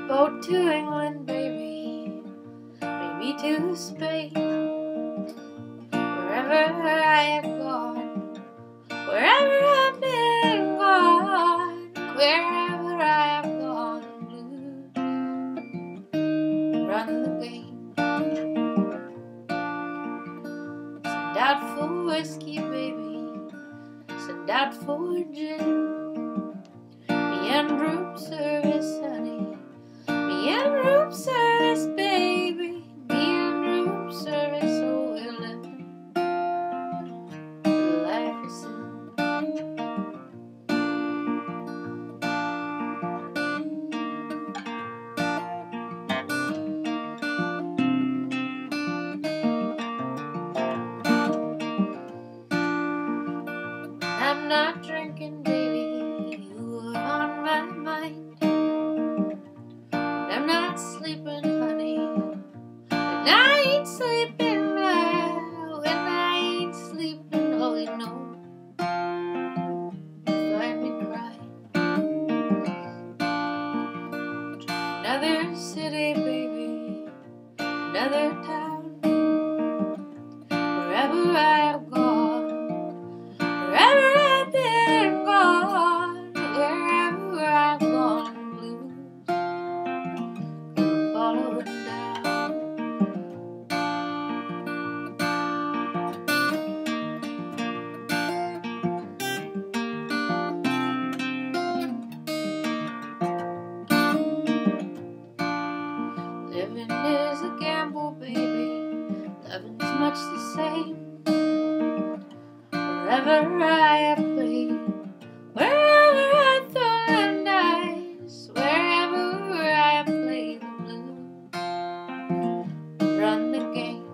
boat to England, baby, maybe to Spain. Wherever I have gone, wherever I've been gone, wherever I have gone, blues run the game. Send out for whiskey, baby, send out for gin. Me and room service, honey, me and room service, baby, me and room service. Oh, we're living the life of sin. I'm not drinking, baby, you are on my mind. I'm not sleeping, honey, and I ain't sleeping now. When I ain't sleeping, oh, you know, find me crying. Another city, baby, another town. Wherever I have gone, wherever I've been gone, wherever I've gone, blues come following down. Living is a gamble, baby, loving's much the same. Wherever I have played, wherever I throw the dice, wherever I have played the blues, run the game.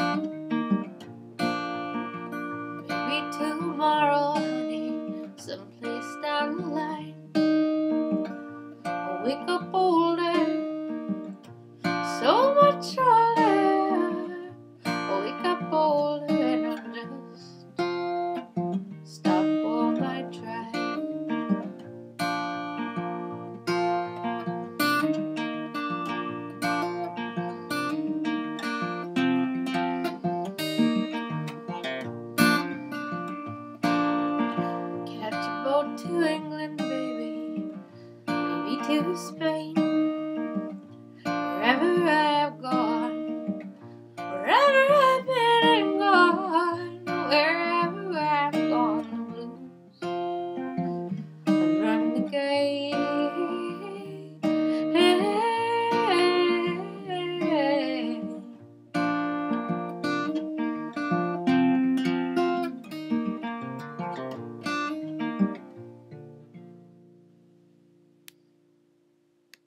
Maybe tomorrow, honey, someplace down the line, I'll wake up older